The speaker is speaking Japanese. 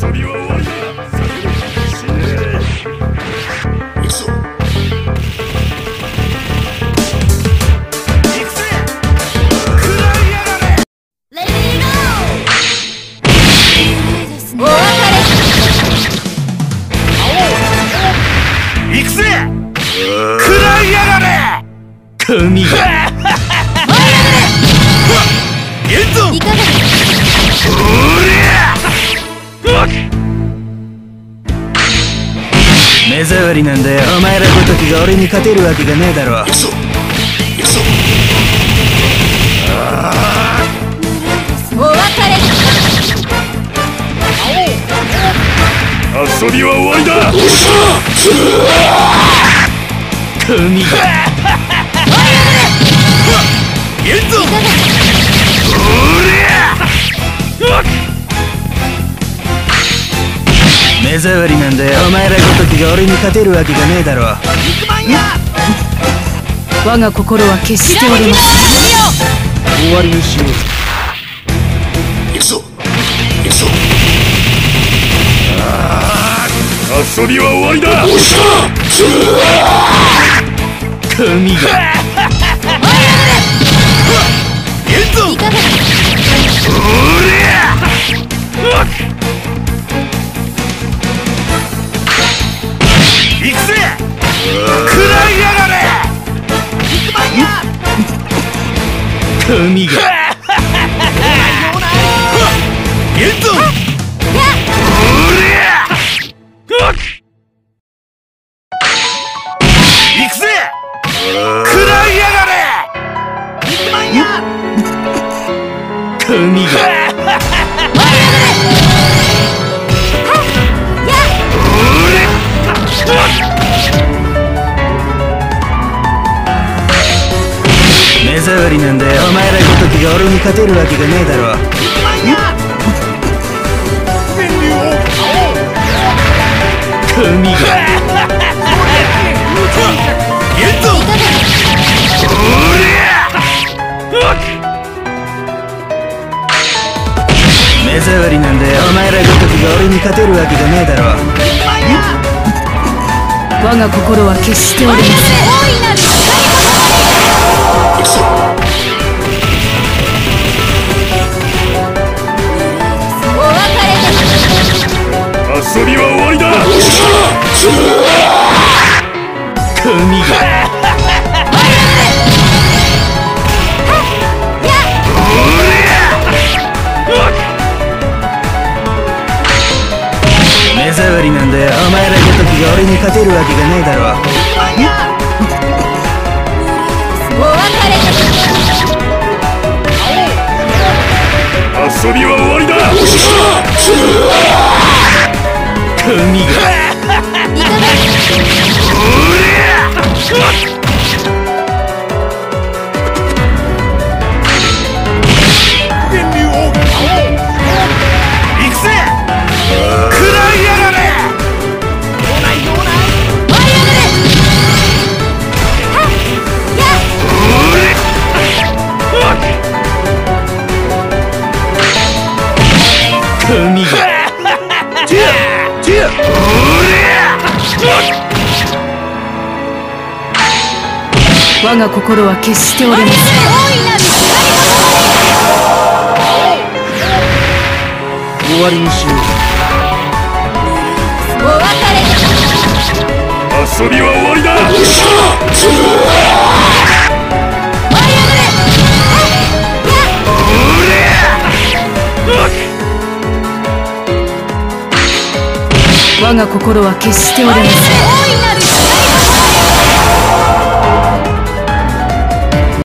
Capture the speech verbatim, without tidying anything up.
遊びは終わりだ。死ね。行くぞ。行くぜ。食らいやがれ。レディーゴー。お別れ。行くぜ。食らいやがれ。神が。ゲット。いかがですか。目障りなんだよ。お前らごときが俺に勝てるわけがねえだろ。行くぞ行くぞ。お別れ。遊びは終わりだ。神がゲット。目障りなんだよ。お前らごときが俺に勝てるわけがねえだろ。 我が心は決しておりません。 終わりにしよう。行くぞ行くぞ。遊びは終わりだ。神がゲット。行くぜ。食らいやがれ。神がゲット。行くぜ。食らいやがれ。神が目障りなんだよ。お前らごときが俺に勝てるわけがねえだろ。神がゲット。目障りなんだよ。お前らごときが俺に勝てるわけがねえだろ。 我が心は決しておりません。 遊びは終わりだ。神が目障りなんだよ。お前らごときが俺に勝てるわけがねえだろ。遊びは終わりだ。神が行くぜ。食らいやがれ。神が我が心は決しておりません。 終わりにしよう。遊びは終わりだ。 我が心は決しておりません。